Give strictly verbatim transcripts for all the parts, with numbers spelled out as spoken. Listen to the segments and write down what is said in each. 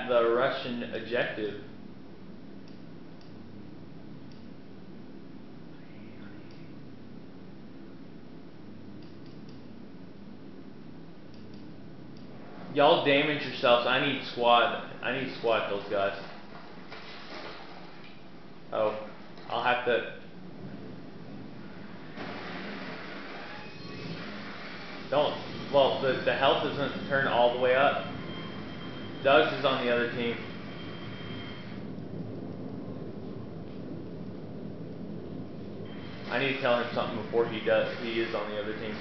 at the Russian objective. Y'all damage yourselves. I need squad. I need squad those guys. Oh, I'll have to. Don't. Well, the the health doesn't turn all the way up. Doug's is on the other team. I need to tell him something before he does. He is on the other team.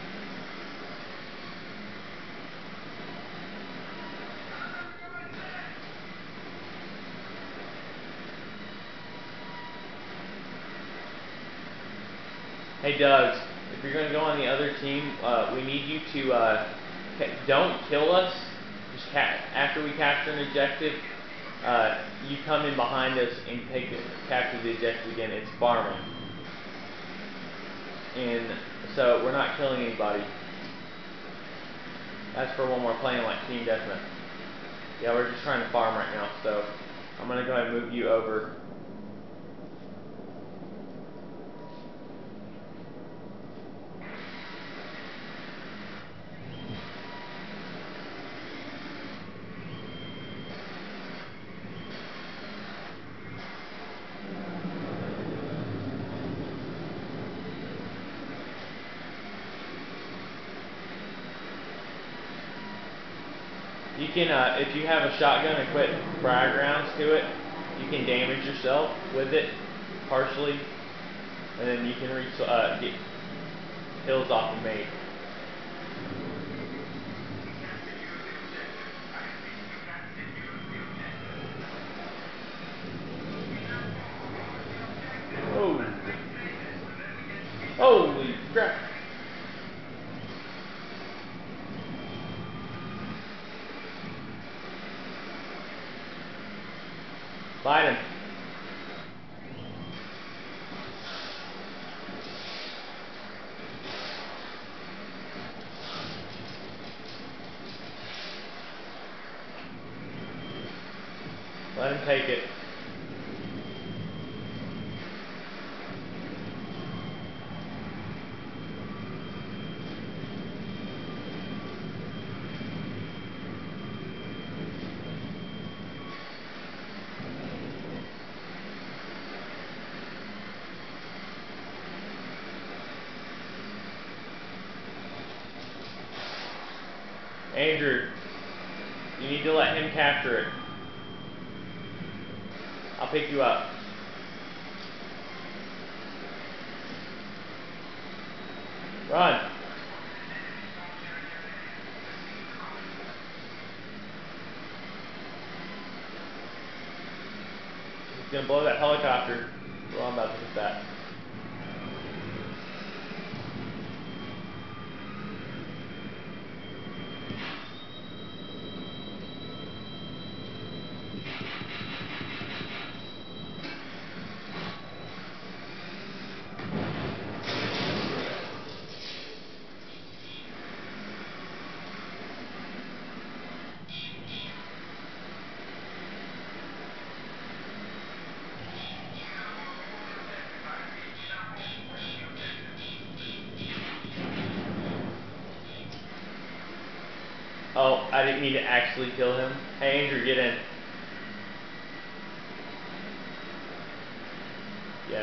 Hey Doug, if you're going to go on the other team, uh, we need you to uh, don't kill us. Just ca after we capture an objective, uh, you come in behind us and take it, capture the objective again. It's farming, and so we're not killing anybody. That's for when we're playing like Team Deathmatch. Yeah, we're just trying to farm right now, so I'm going to go ahead and move you over. You can, uh, if you have a shotgun and put frag rounds to it, you can damage yourself with it, partially, and then you can reach, uh, get kills off the mate. Oh. Holy crap. Fight him. Let him take it. Andrew, you need to let him capture it. I'll pick you up. Run. He's gonna blow that helicopter. Well, I'm about to hit that. Oh, I didn't mean to actually kill him. Hey, Andrew, get in. Yes.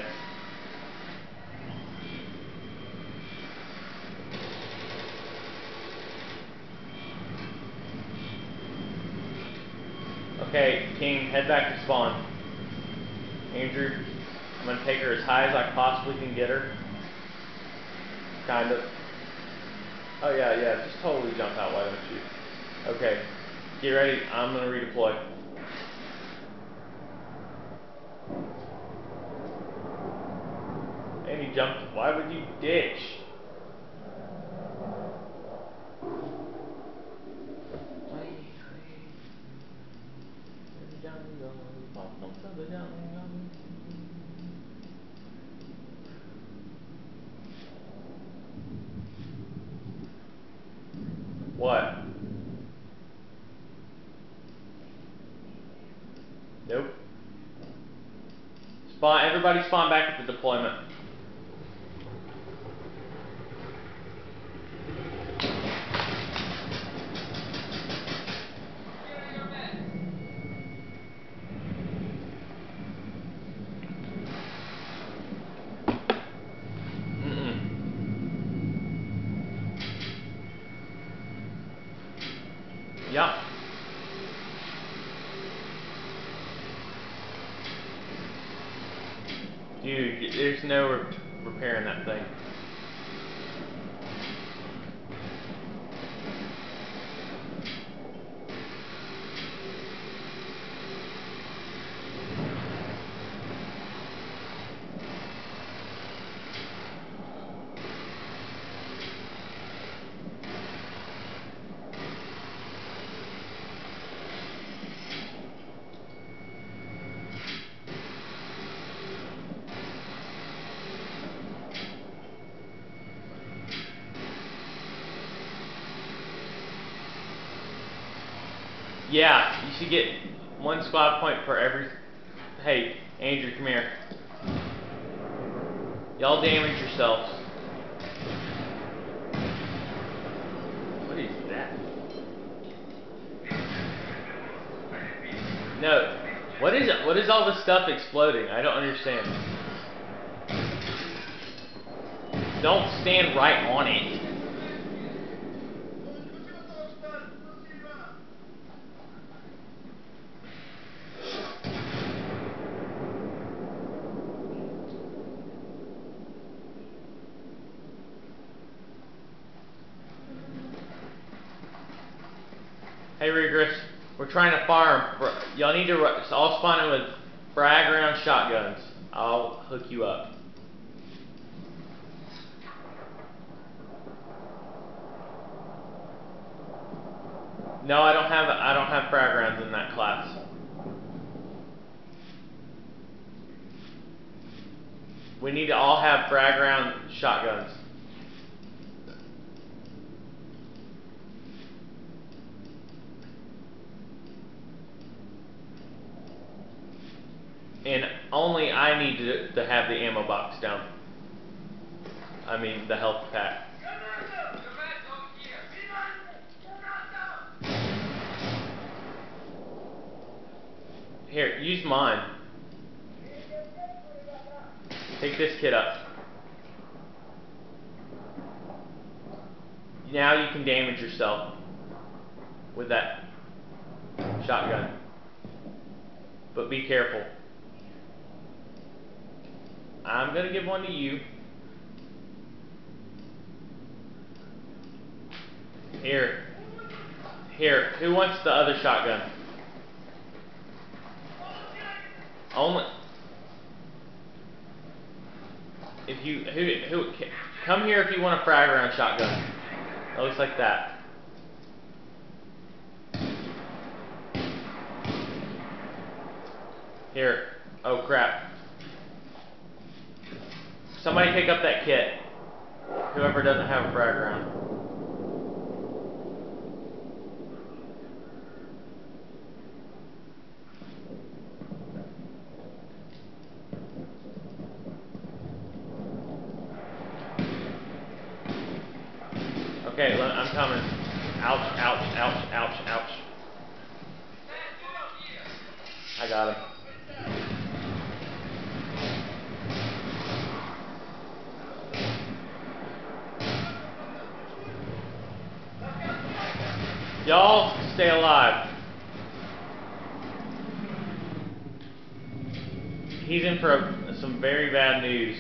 Okay, King, head back to spawn. Andrew, I'm gonna take her as high as I possibly can get her. Kind of. Oh yeah, yeah, just totally jump out, why don't you? Okay, get ready, I'm gonna redeploy. And he jumped, why would you ditch? What? Nope. Spawn. Everybody spawn back at the deployment. Yep. Dude, there's no re repairing that thing. Yeah, you should get one squad point for every... Hey, Andrew, come here. Y'all damage yourselves. What is that? No. What is it? What is all this stuff exploding? I don't understand. Don't stand right on it. Hey Regress, we're trying to farm. Y'all need to all spawn in with frag round shotguns. I'll hook you up. No, I don't have I don't have frag rounds in that class. We need to all have frag round shotguns. And only I need to, to have the ammo box down. I mean, the health pack. Here, use mine. Take this kit up. Now you can damage yourself with that shotgun. But be careful. I'm gonna give one to you. Here. Here. Who wants the other shotgun? Only. If you who who come here if you want a frag round shotgun. It looks like that. Here. Oh crap. Somebody pick up that kit. Whoever doesn't have a frag round. Okay, I'm coming. Ouch, ouch, ouch, ouch, ouch. I got him. Y'all stay alive. He's in for a, some very bad news.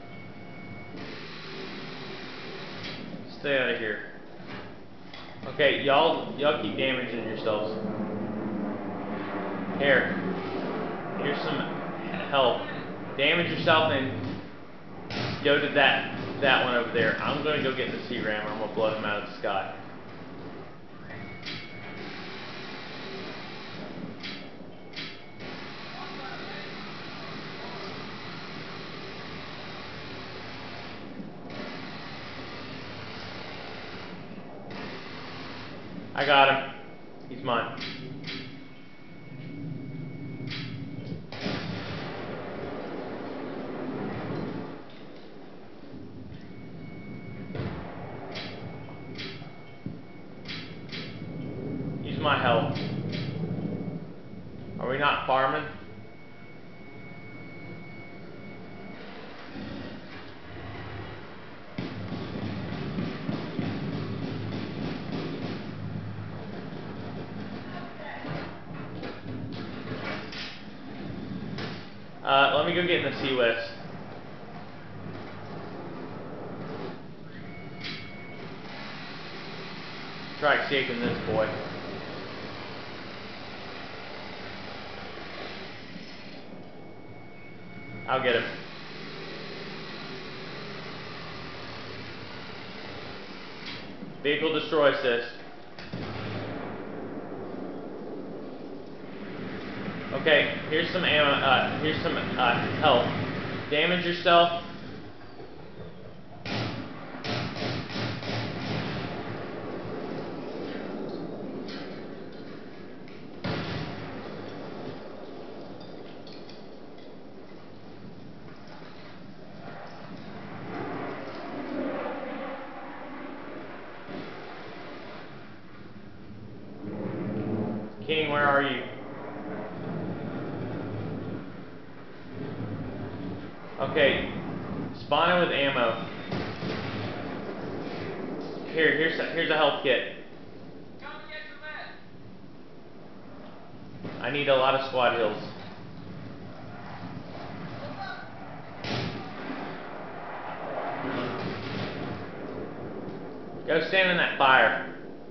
Stay out of here. Okay, y'all y'all keep damaging yourselves. Here. Here's some help. Damage yourself and go to that that one over there. I'm gonna go get the sea rammer. I'm gonna blow him out of the sky. I got him. He's mine. my health. Are we not farming? Uh, let me go get in the Sea West. Try escaping this boy. I'll get him. Vehicle destroy assist. Okay, here's some ammo. Uh, here's some uh, health. Damage yourself. King, where are you? Okay, spawn in with ammo. Here, here's a, here's a health kit. Come and get your men. I need a lot of squad heals. Go stand in that fire.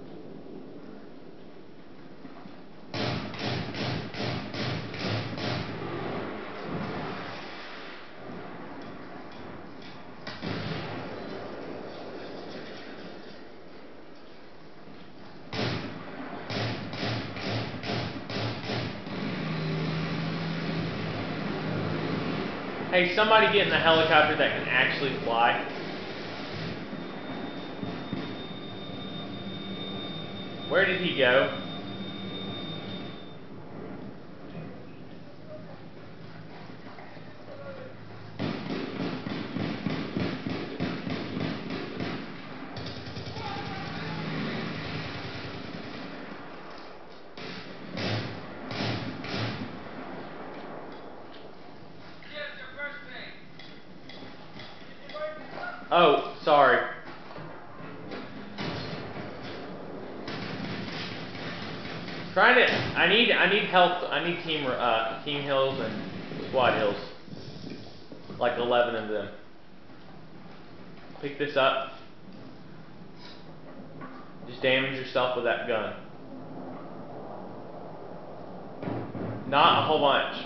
Hey, somebody get in the helicopter that can actually fly. Where did he go? Oh, sorry. Trying to. I need. I need help. I need team. Uh, team hills and squad hills. Like eleven of them. Pick this up. Just damage yourself with that gun. Not a whole bunch.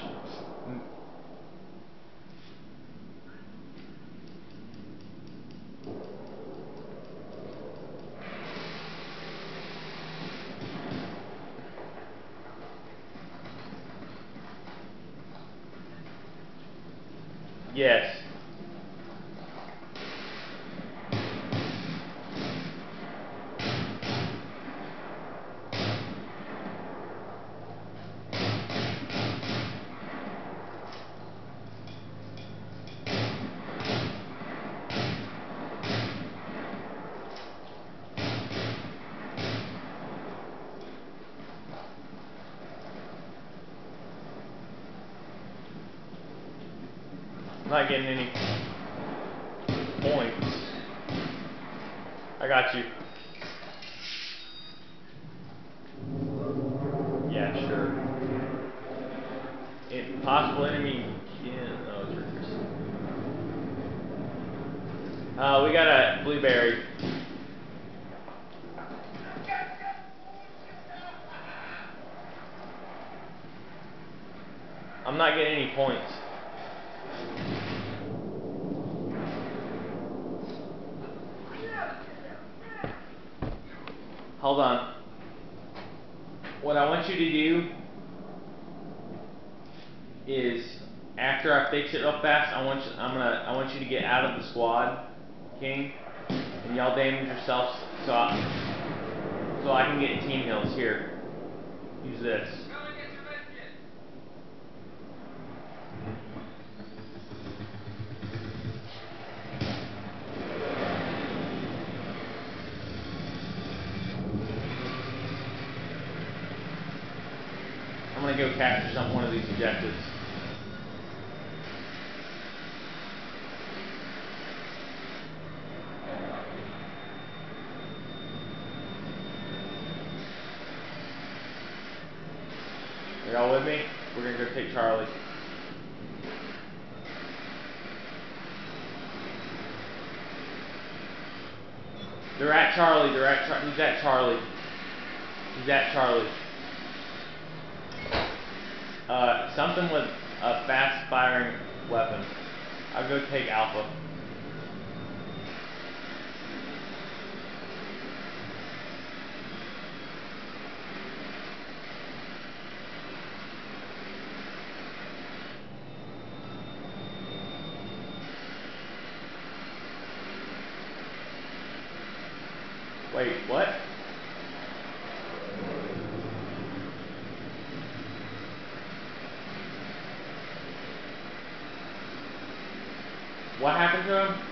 Yes. I'm not getting any points. I got you. Yeah, sure. Impossible enemy. Yeah, oh, it's Rickers. Uh, we got a blueberry. I'm not getting any points. Hold on. What I want you to do is, after I fix it real fast, I want you, I'm gonna, I want you to get out of the squad, King, and y'all damage yourselves so I, so I can get team heals. Here, use this. Come and get your med kit. I'm gonna go capture some one of these objectives. Are y'all with me? We're gonna go take Charlie. They're at Charlie. They're at Char He's at Charlie. He's at Charlie. Uh, something with a fast-firing weapon. I'll go take Alpha. Wait, what? What happened to him?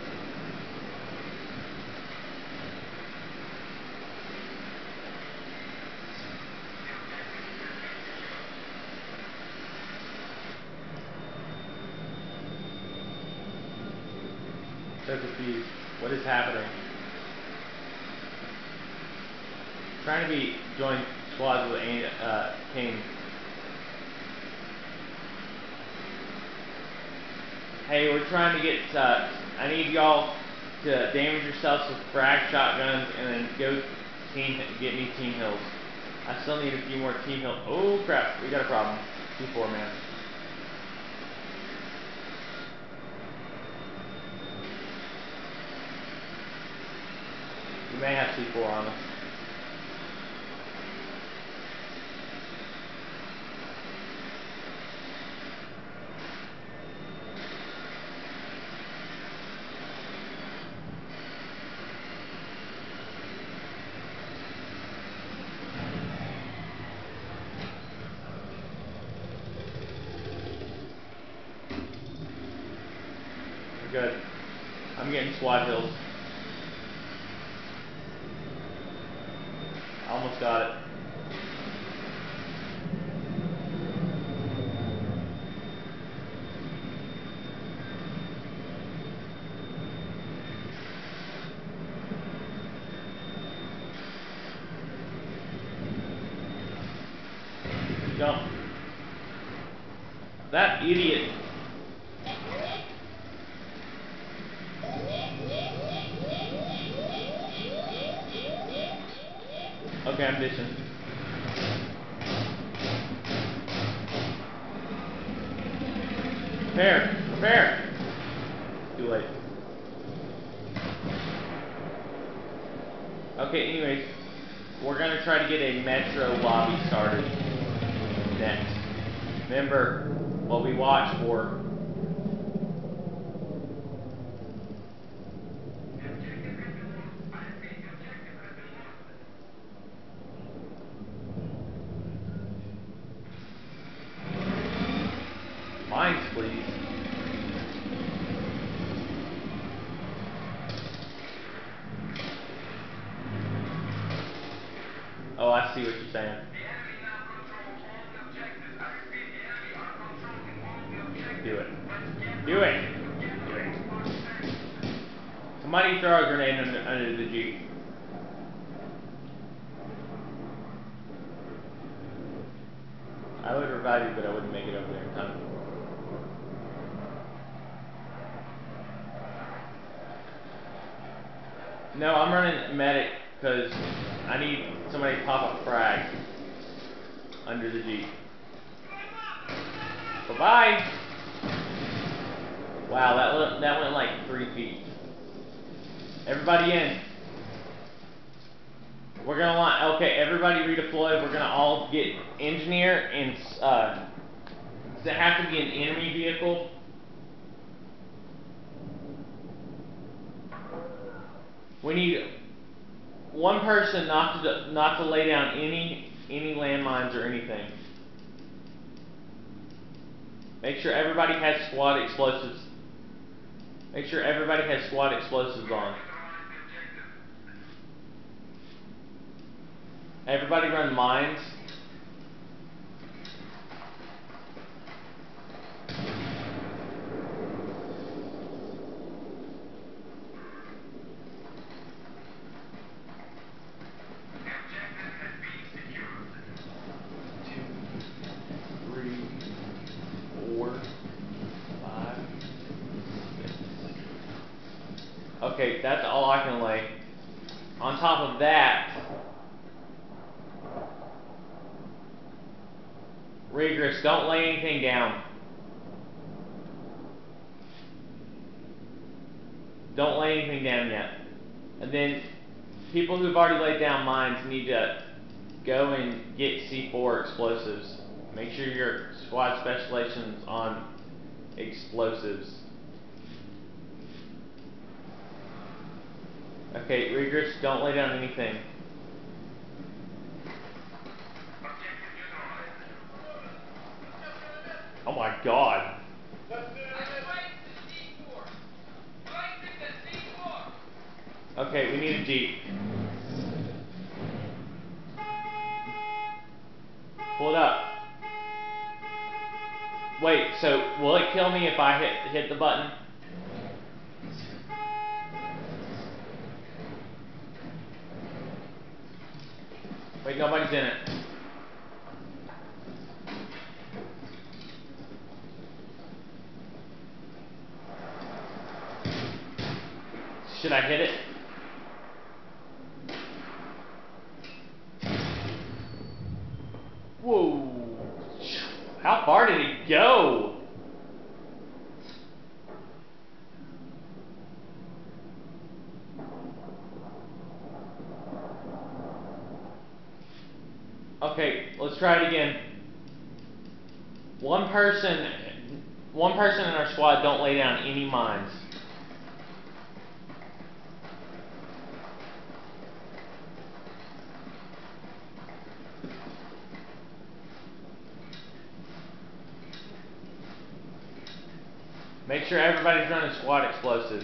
So confused. What is happening? Trying to be join squads with uh, King. Hey, we're trying to get. Uh, I need y'all to damage yourselves with frag shotguns and then go team get me team hills. I still need a few more team hills. Oh crap, we got a problem. C four man. We may have C four on us. Good. I'm getting SWAT hills. I almost got it. Jump. That idiot. Okay, I'm dishing. Prepare! Prepare! Too late. Okay, anyways, we're gonna try to get a metro lobby started next. Remember what we watch for. Mines, please. Oh, I see what you're saying. Do it. Do it. Do it. Somebody throw a grenade under, under the Jeep. I would revive you, but I wouldn't make it over there in time. No, I'm running medic because I need somebody to pop a frag under the Jeep. Bye bye. Wow, that went, that went like three feet. Everybody in. We're gonna want okay. Everybody redeploy. We're gonna all get engineer and uh, does it have to be an enemy vehicle? We need one person not to not to lay down any any landmines or anything. Make sure everybody has squad explosives. Make sure everybody has squad explosives on. Everybody run mines. three, four, five, six. Okay, that's all I can lay. On top of that, Regress, don't lay anything down. Don't lay anything down yet. And then people who've already laid down mines need to go and get C four explosives. Make sure your squad specialization's on explosives. Okay, Regress, don't lay down anything. Oh my god. Okay, we need a jeep. Pull it up. Wait, so will it kill me if I hit hit the button? Wait, nobody's in it. Should I hit it? Whoa. How far did it go? Okay, let's try it again. One person, one person in our squad don't lay down any mines. Make sure everybody's running squad explosives.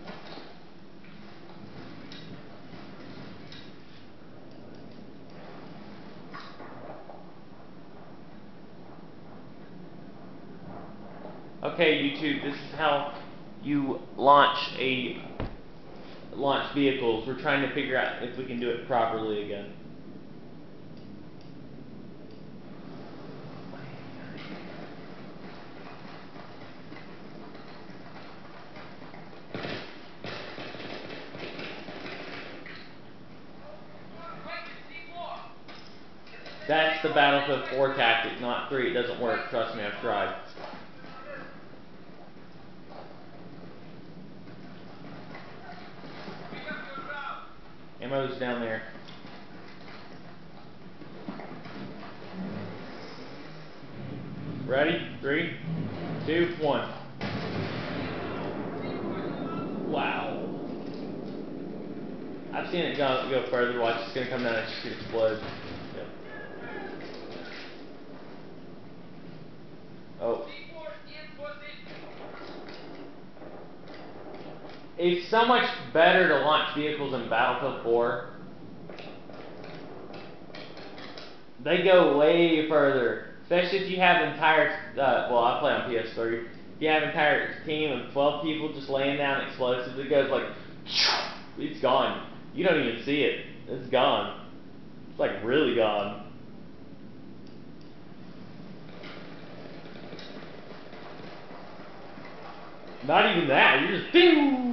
Okay, YouTube, this is how you launch a launch vehicles. We're trying to figure out if we can do it properly again. That's the Battlefield four tactic, not three. It doesn't work. Trust me, I've tried. Ammo's down there. Ready? Three, two, one. Wow. I've seen it go, go further. Watch, it's going to come down and it's just going to explode. Yep. Oh. It's so much better to launch vehicles in Battlefield four. They go way further. Especially if you have entire, uh, well, I play on P S three. If you have an entire team of twelve people just laying down explosives, it goes like, it's gone. You don't even see it. It's gone. It's like really gone. Not even that. You're just ding.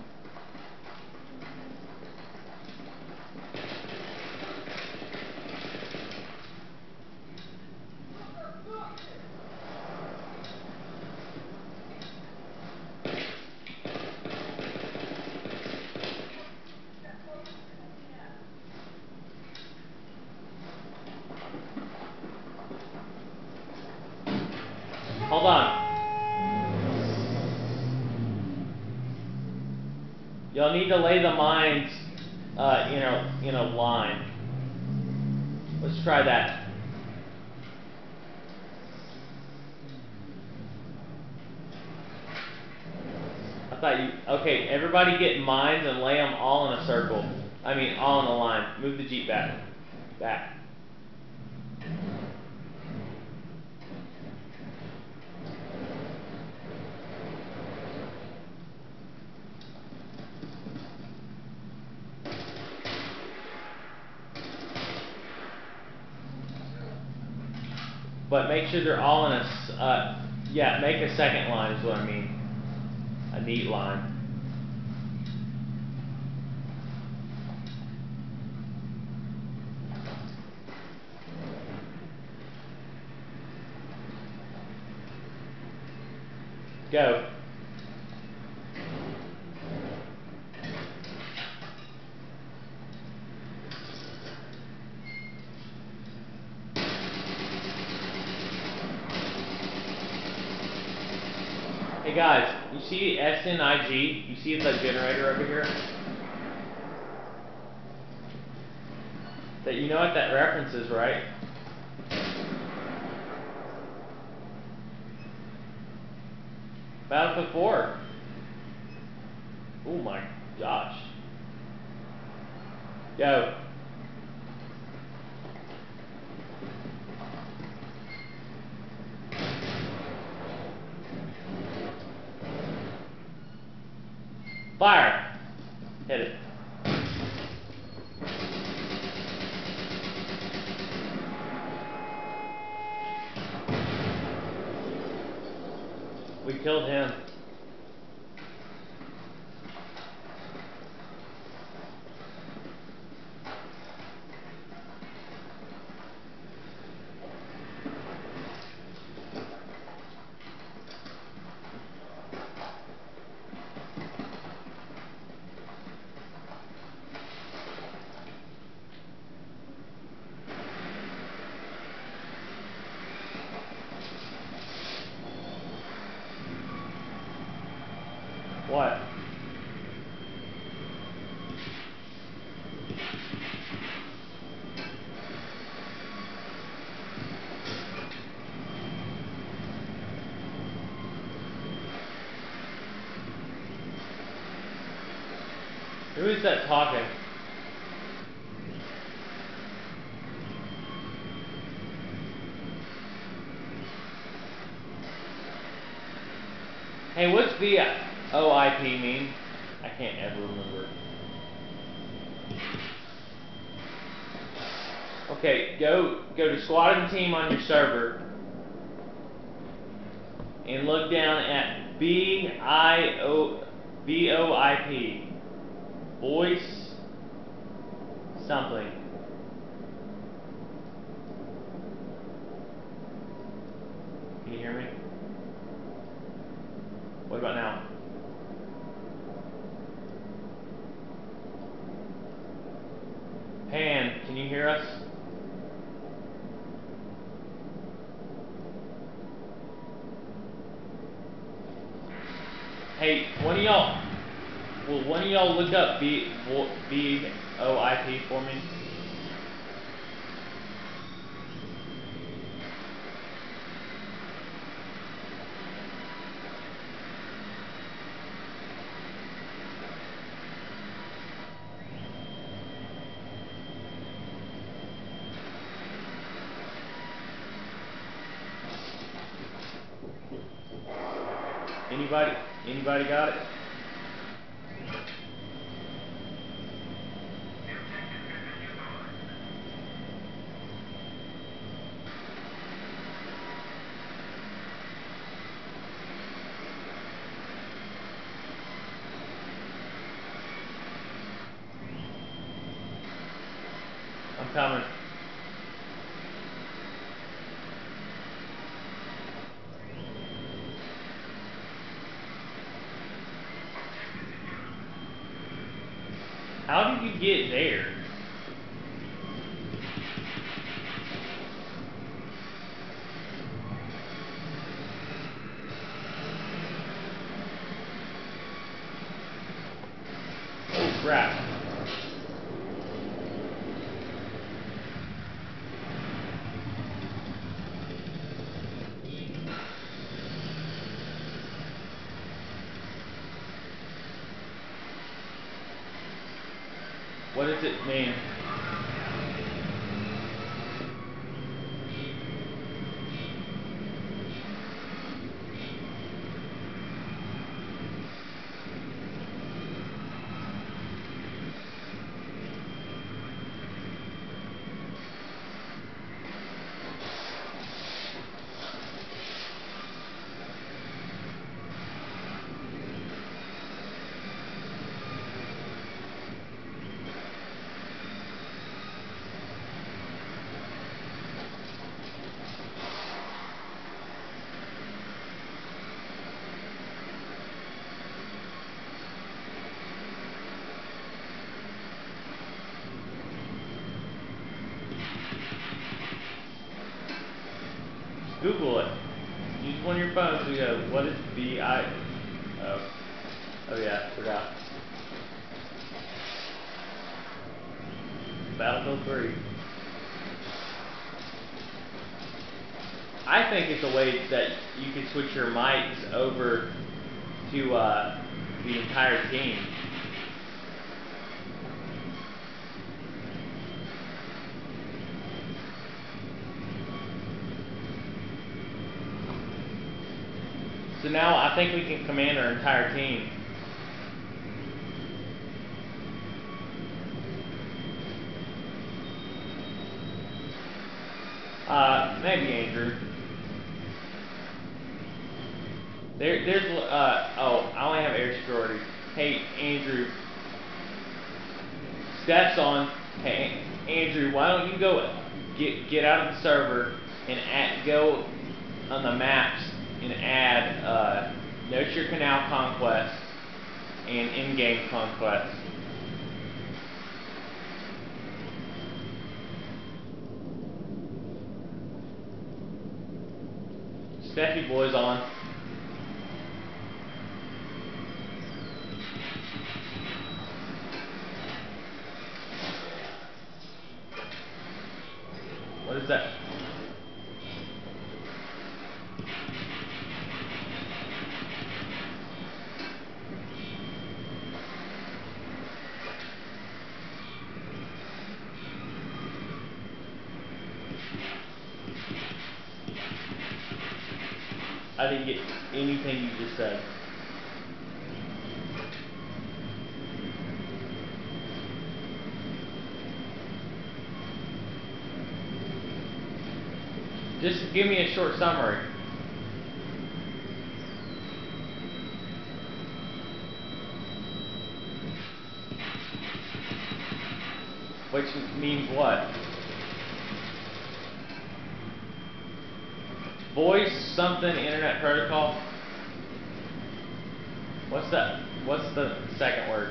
Hold on. You'll need to lay the mines uh, in a in a line. Let's try that. I thought you. Okay, everybody get mines and lay them all in a circle. I mean, all in a line. Move the Jeep back. Back. But make sure they're all in a, s- uh, yeah, make a second line is what I mean. A neat line. Go. Hey guys, you see S N I G? You see the generator over here? That you know what that reference is, right? Battlefield four. Oh my gosh. Go. Fire. Hit it. We killed him. What? Who is that talking? Hey, what's V O I P mean? I can't ever remember. Okay, go go to squad and team on your server and look down at B I O V O I P. Voice something. Can you hear me? What about now? Pan, can you hear us? Hey, one of y'all, will one of y'all look up V O I P for me? Anybody? Anybody got it? I'm coming. How did you get there? Oh crap. What does it mean? Google it. Use one of your phones to go, what is B I... Oh. Oh yeah, forgot. Battlefield three. I think it's a way that you can switch your mics over to uh, the entire team. So now I think we can command our entire team. Uh, maybe Andrew. There, there's, uh, oh, I only have air superiority. Hey, Andrew. Steph's on. Hey, Andrew, why don't you go get get out of the server and add, go on the maps and add uh, Nurture Canal Conquest and in-game conquest. Steffi boy's on. What is that? I didn't get anything you just said. Just give me a short summary. Which means what? Voice something internet protocol? What's that? What's the second word?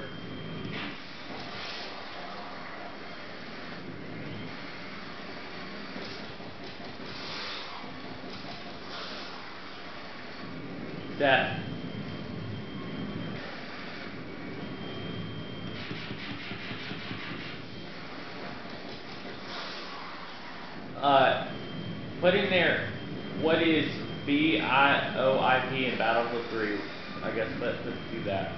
That. Uh, put in there what is B I O I P in Battlefield three. I guess let's, let's do that.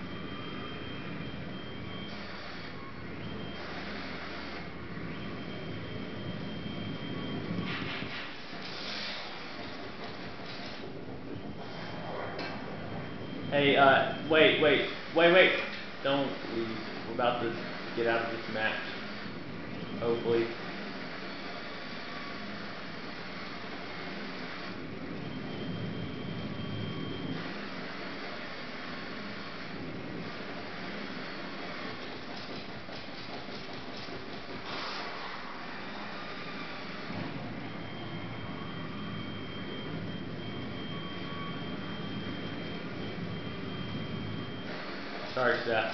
Hey, uh, wait, wait, wait, wait. Don't leave. We're about to get out of this match. Hopefully. Sorry, Seth.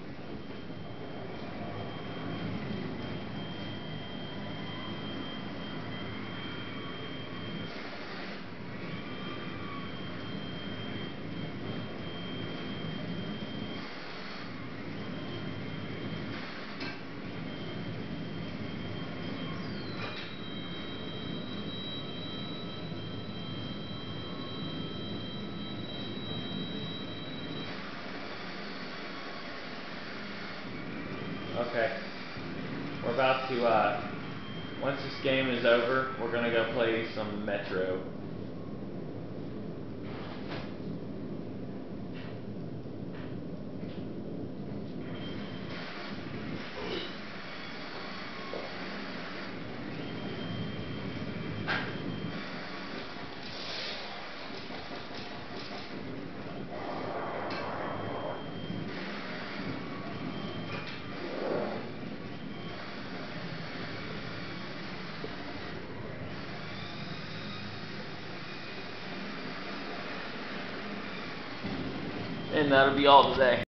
Okay. We're about to, uh, once this game is over, we're going to go play some Metro. And that'll be all today.